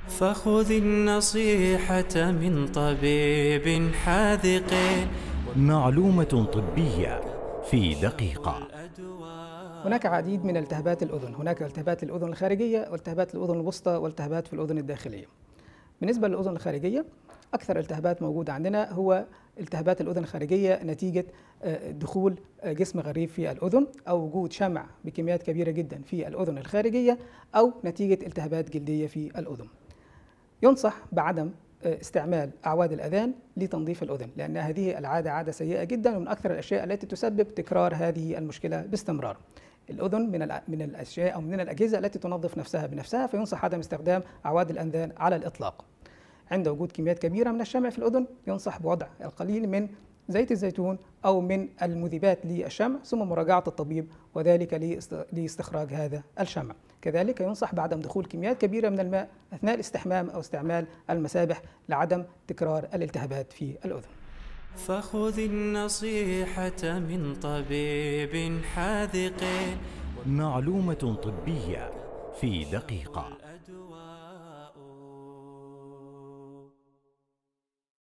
فخذ النصيحة من طبيب حاذق. معلومة طبية في دقيقة. هناك عديد من التهابات الأذن. هناك التهابات الأذن الخارجية والتهابات الأذن الوسطى والتهابات في الأذن الداخلية. بالنسبة للأذن الخارجية، أكثر التهابات موجودة عندنا هو التهابات الأذن الخارجية نتيجة دخول جسم غريب في الأذن، أو وجود شمع بكميات كبيرة جدا في الأذن الخارجية، أو نتيجة التهابات جلدية في الأذن. ينصح بعدم استعمال أعواد الأذان لتنظيف الأذن، لأن هذه العادة عادة سيئة جدا، ومن أكثر الأشياء التي تسبب تكرار هذه المشكلة باستمرار. الأذن من الأشياء أو من الأجهزة التي تنظف نفسها بنفسها، فينصح عدم استخدام أعواد الأذان على الإطلاق. عند وجود كميات كبيرة من الشمع في الأذن، ينصح بوضع القليل من زيت الزيتون أو من المذيبات للشمع، ثم مراجعة الطبيب، وذلك لاستخراج هذا الشمع. كذلك ينصح بعدم دخول كميات كبيرة من الماء أثناء الاستحمام أو استعمال المسابح لعدم تكرار الالتهابات في الأذن. فخذ النصيحة من طبيب حاذق. معلومة طبية في دقيقة.